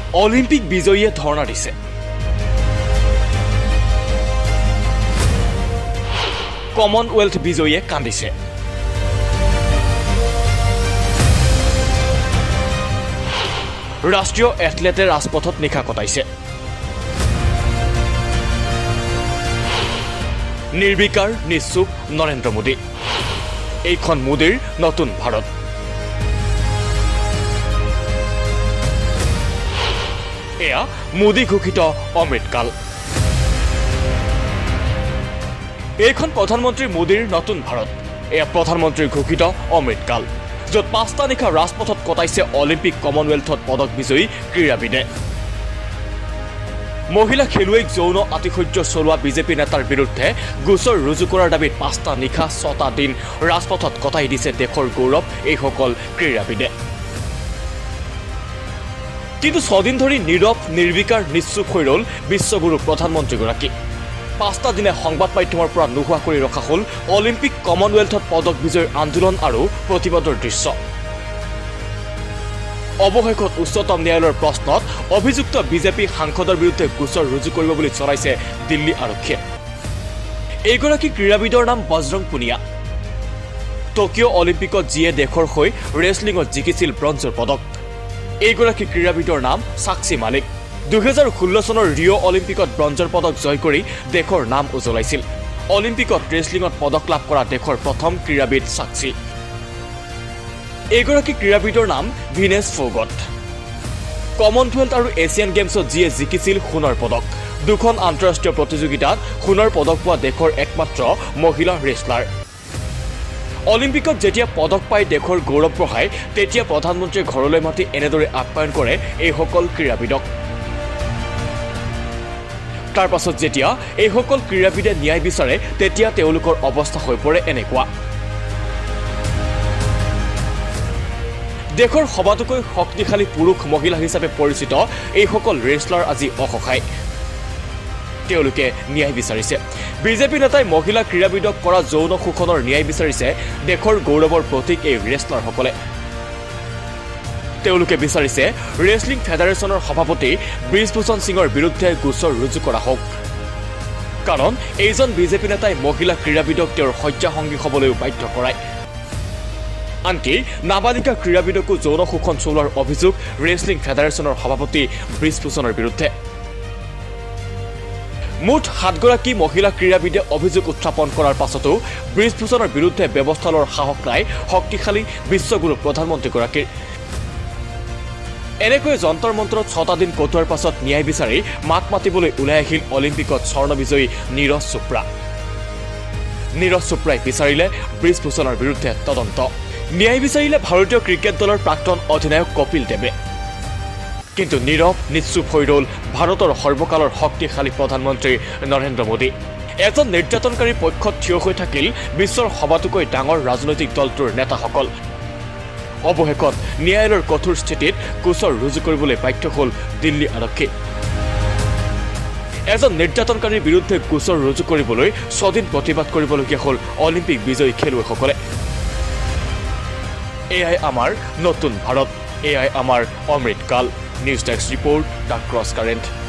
Olympic বিজয়ীয়ে ধৰ্ণা দিছে। Commonwealth বিজয়ীয়ে কান্দিছে। ৰাষ্ট্ৰীয় এথলেটে ৰাজপথত নিশা কটাইছে। নিৰ্বিকাৰ নিশ্চুপ নৰেন্দ্ৰ মোদী। এইখন মোদীৰ নতুন ভাৰত। এয়া মোদী ঘোষিত অমৃতকাল। এইখন প্ৰধানমন্ত্ৰী মোদীৰ নতুন ভাৰত। এয়া প্ৰধানমন্ত্ৰীৰ ঘোষিত অমৃতকাল, য'ত 5টা নিশা ৰাজপথত কটাইছে অলিম্পিক কমনৱেলথত পদক বিজয়ী ক্ৰীড়াবিদে। মহিলা খেলুৱৈক যৌন আতিশয্য চলোৱা বিজেপি নেতাৰ বিৰুদ্ধে গোচৰ ৰুজু কৰাৰ দাবীত 5টা নিশা 6টা দিন ৰাজপথত কটাই দিছে দেশৰ গৌৰৱ এইসকল ক্ৰীড়াবিদে। কিন্তু 6 দিন ধৰি নীৰৱ নিৰ্বিকাৰ নিশ্চুপ হৈ ৰ'ল বিশ্বগুৰু প্ৰধানমন্ত্ৰীগৰাকী। 5টা দিনে সংবাদ মাধ্যমৰ পৰা নোহোৱা কৰি ৰখা হ'ল অলিম্পিক কমনৱেলথত পদক বিজয়ৰ আন্দোলন আৰু প্ৰতিবাদৰ দৃশ্য। অৱশেষত উচ্চতম ন্যায়ালয়ৰ প্ৰশ্নত অভিযুক্ত বিজেপি সাংসদৰ বিৰুদ্ধে গোচৰ ৰুজু কৰিব বুলি চলাইছে দিল্লী আৰক্ষীয়ে। এইগৰাকী ক্ৰীড়াবিদৰ নাম বজৰং পুনিয়া। টকিঅ' অলিম্পিকত যিয়ে দেশৰ হৈ ৰেচলিঙত জিকিছিল ব্ৰঞ্জৰ পদক। এইগৰাকী ক্ৰীড়াবিদৰ নাম সাক্ষী মালিক। 2016 চনৰ ৰিঅ' অলিম্পিকত ব্ৰঞ্জৰ পদক জয় কৰি দেশৰ নাম উজ্বলাইছিল। অলিম্পিকত ৰেচলিঙত পদক লাভ কৰা দেশৰ প্ৰথম ক্ৰীড়াবিদ সাক্ষী। এইগৰাকী ক্ৰীড়াবিদৰ নাম ভিনেছ ফোগট। কমনৱেলথ আৰু এছিয়ান গেমছত যিয়ে জিকিছিল সোণৰ পদক। 2খন আন্তঃৰাষ্ট্ৰীয় প্ৰতিযোগিতাত সোণৰ পদক পোৱা দেশৰ একমাত্ৰ মহিলা ৰেচলাৰ। অলিম্পিকত যেতিয়া পদক পাই দেশৰ গৌৰৱ বঢ়ায় তেতিয়া প্ৰধানমন্ত্ৰীয়ে ঘৰলৈ মাতি এনেদৰে আপ্যায়ন কৰে এইসকল ক্ৰীড়াবিদক। তাৰ পাছত যেতিয়া এইসকল ক্ৰীড়াবিদে ন্যায় বিচাৰে তেতিয়া তেওঁলোকৰ অৱস্থা হৈ পৰে এনেকুৱা। দেশৰ সবাতোকৈ শক্তিশালী পুৰুষ মহিলা হিচাপে পৰিচিত এইসকল ৰেচলাৰ আজি অসহায়। তেওঁলোকে ন্যায় বিচাৰিছে। বিজেপি নেতাই মহিলা ক্ৰীড়াবিদক কৰা যৌন শোষণৰ ন্যায় বিচাৰিছে দেশৰ গৌৰৱৰ প্ৰতীক এই ৰেচলাৰসকলে। তেওঁলোকে বিচাৰিছে ৰেচলিং ফেডাৰেশ্যনৰ সভাপতি ব্ৰিজভূষণ সিঙৰ বিৰুদ্ধে গোচৰ ৰুজু কৰা হওক। কাৰণ এইজন বিজেপি নেতাই মহিলা ক্ৰীড়াবিদক তেওঁৰ শয্যাসংগী হ'বলৈও বাধ্য কৰায়। আনকি নাবালিকা ক্ৰীড়াবিদকো যৌন শোষণ চলোৱাৰ অভিযোগ ৰেচলিং ফেডাৰেশ্যনৰ সভাপতি ব্ৰিজভূষণৰ বিৰুদ্ধে। মুঠ 7গৰাকী মহিলা ক্ৰীড়াবিদে অভিযোগ উত্থাপন কৰাৰ পাছতো ব্ৰিজভূষণৰ বিৰুদ্ধে ব্যৱস্থা লোৱাৰ সাহস নাই শক্তিশালী বিশ্বগুৰু প্ৰধানমন্ত্ৰীগৰাকীৰ। এনেকৈ যন্তৰ মন্ত্ৰত 6টা দিন কটোৱাৰ পাছত ন্যায় বিচাৰি মাত মাতিবলৈ ওলাই আহিল অলিম্পিকত স্বৰ্ণ বিজয়ী নীৰজ চোপ্ৰা। নীৰজ চোপ্ৰাই বিচাৰিলে ব্ৰিজভূষণৰ বিৰুদ্ধে তদন্ত। ন্যায় বিচাৰিলে ভাৰতীয় ক্ৰিকেট দলৰ প্ৰাক্তন অধিনায়ক কপিল দেৱে। কিন্তু নীৰৱ নিশ্চুপ হৈ ৰ'ল ভাৰতৰ সৰ্বকালৰ শক্তিশালী প্ৰধানমন্ত্ৰী নৰেন্দ্ৰ মোদী। এজন নিৰ্যাতনকাৰীৰ পক্ষত থিয় হৈ থাকিল বিশ্বৰ সবাতোকৈ ডাঙৰ ৰাজনৈতিক দলটোৰ নেতাসকল। অৱশেষত ন্যায়ালয়ৰ কঠোৰ স্থিতিত গোচৰ ৰুজু কৰিবলৈ বাধ্য হ'ল দিল্লী আৰক্ষী। এজন নিৰ্যাতনকাৰীৰ বিৰুদ্ধে গোচৰ ৰুজু কৰিবলৈ 6 দিন প্ৰতিবাদ কৰিবলগীয়া হ'ল অলিম্পিক বিজয়ী খেলুৱৈসকলে। এয়াই আমাৰ নতুন ভাৰত, এয়াই আমাৰ অমৃতকাল। News desk report the cross current.